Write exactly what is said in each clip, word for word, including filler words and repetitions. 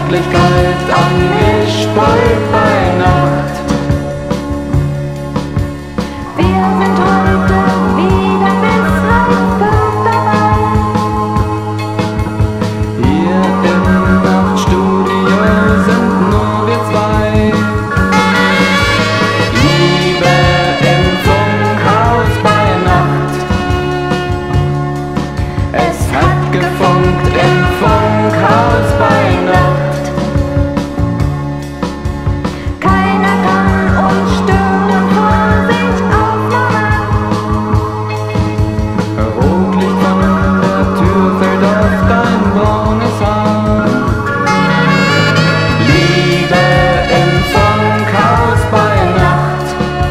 Zärtlichkeit am Mischpult bei Nacht. Wir sind heute wieder bis halb fünf dabei. Hier im Nachtstudio sind nur wir zwei. Liebe im Funkhaus bei Nacht. Es hat gefunkt im Funkhaus bei Nacht. Keiner kann uns stören, Vorsicht auf Nummer. Rotlicht von der Tür fällt auf dein braunes Haar. Liebe im Funkhaus bei Nacht.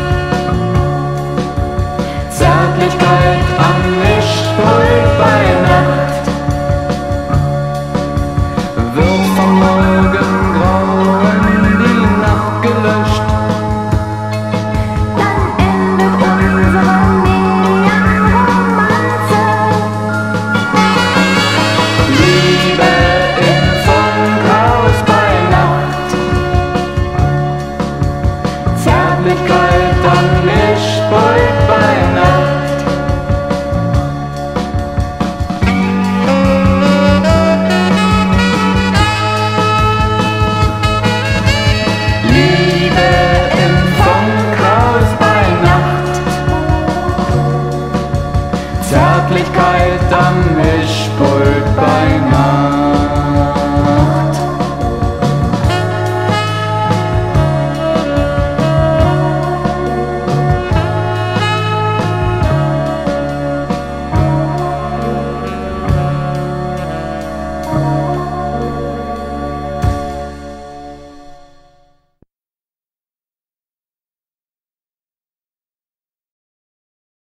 Zärtlichkeit am Mischpult bei Nacht. Wird vom Morgengrauen die Nacht gelöscht. Dann endet unsere Medienromanze. Liebe im Funkhaus bei Nacht. Zärtlichkeit am Mischpult bei Nacht. Liebe im Funkhaus bei Nacht. Zärtlichkeit am Mischpult